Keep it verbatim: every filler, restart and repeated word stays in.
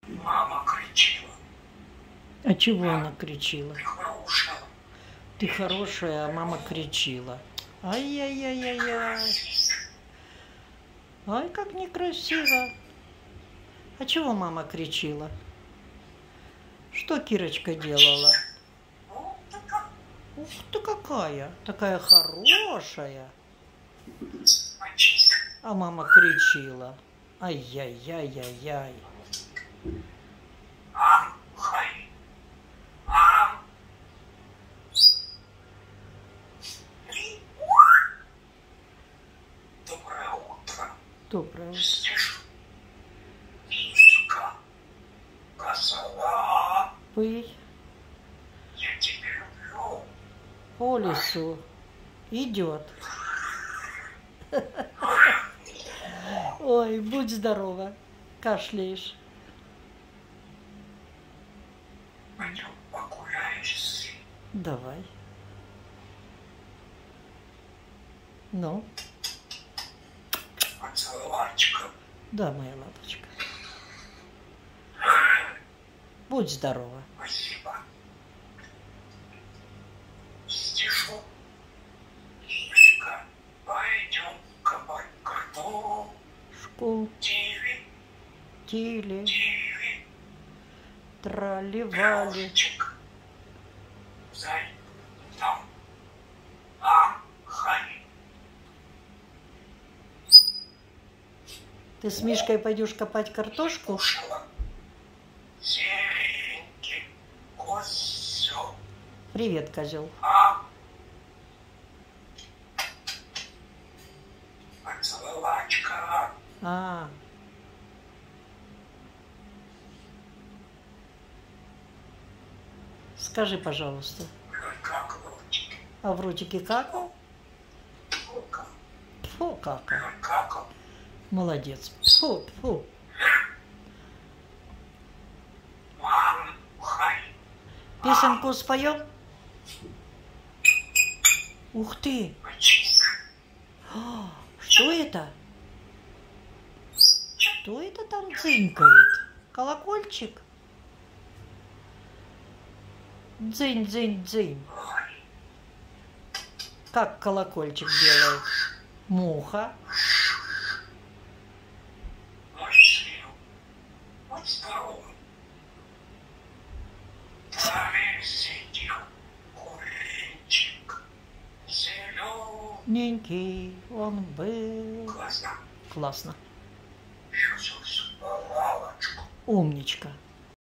Мама кричила. А чего она кричила? Ты хорошая. Ты хорошая, а мама кричила. Ай-яй-яй-яй-яй. Ай, как некрасиво. А чего мама кричила? Что Кирочка делала? Ух ты какая! Такая хорошая. А мама кричила. Ай-яй-яй-яй-яй. Ам-хай. Ам. Доброе утро. Доброе утро. Слышь, Мишка, козла, Пыль я тебя люблю. по лесу идет. Ой, будь здорова. Кашляешь. Пойдем погуляешь. Давай. Ну, Поцеловальчиком. да, моя лапочка. Будь здорова. Спасибо. Стишу. Мишка, пойдем-ка мой картошку. Шку, Тиви, тили, тиви, трали-вали. пирожечек. Зай, там, ам, хай. Ты с Мишкой пойдешь копать картошку? Кушала. Серенький козел. Привет, козел. А? Поцеловачка. А, скажи, пожалуйста, Как лучик. а в ротике какал? Фу-ка. Фу, какал. Какал. Молодец. Фу, фу. Мам, хай. Песенку споем? Ух ты! Почисти. А, что это? Что это там дзынькает? Колокольчик? Дзынь, дзынь, дзынь. Как колокольчик делает? Муха. Мой сын. Будь здоров. В траве сидел курильчик. Зеленый. Ненький он был. Классно. Классно. Чувствовал палочку. Умничка.